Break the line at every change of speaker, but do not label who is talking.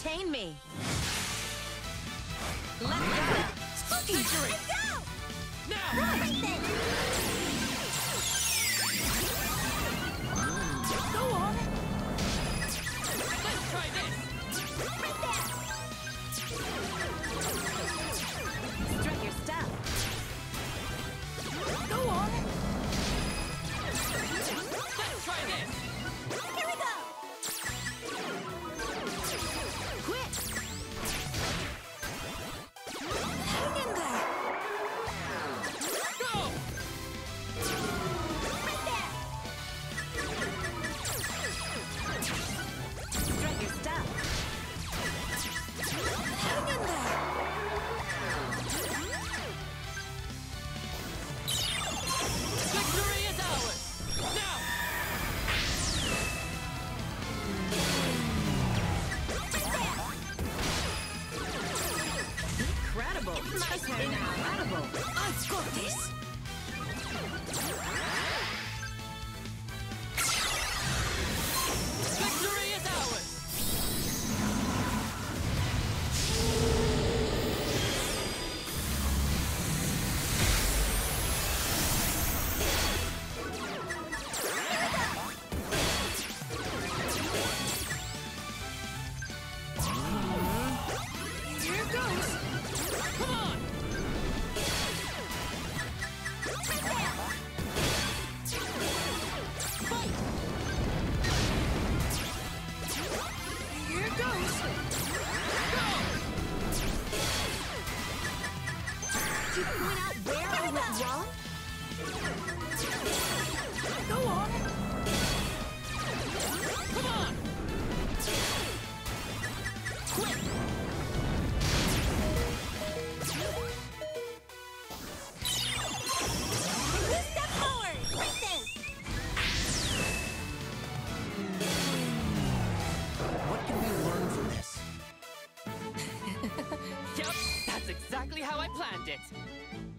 entertain me. Let's go. Spooky.
Victory.
Let's go.
Now.
Right then. Go on.
Let's try this.
Right there. Strut your stuff. Go on.
Let's try this.
Here we go. Quick. Hang in there.
Go.
Right there. Strut your stuff. Hang in there.
Victory is ours. Now.
Incredible. It's my turn now. Incredible. I've got this.
Victory is ours.
Here goes.
Come on.
Fight. Here goes.
Go.
To point out where I went wrong? Go on.
Come on. Quick.
Step forward. Right then.
What can we learn from this?
Yep, that's exactly how I planned it.